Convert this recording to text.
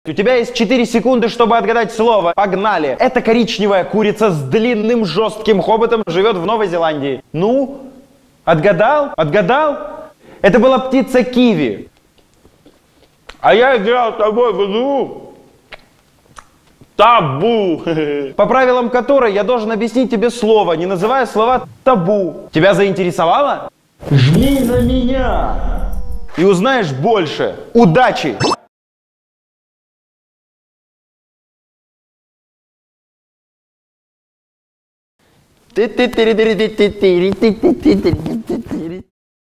У тебя есть 4 секунды, чтобы отгадать слово. Погнали. Это коричневая курица с длинным жестким хоботом живет в Новой Зеландии. Ну, отгадал? Отгадал? Это была птица киви. А я играл с тобой в игру табу, по правилам которой я должен объяснить тебе слово, не называя слова табу. Тебя заинтересовало? Жми на меня и узнаешь больше. Удачи! Ты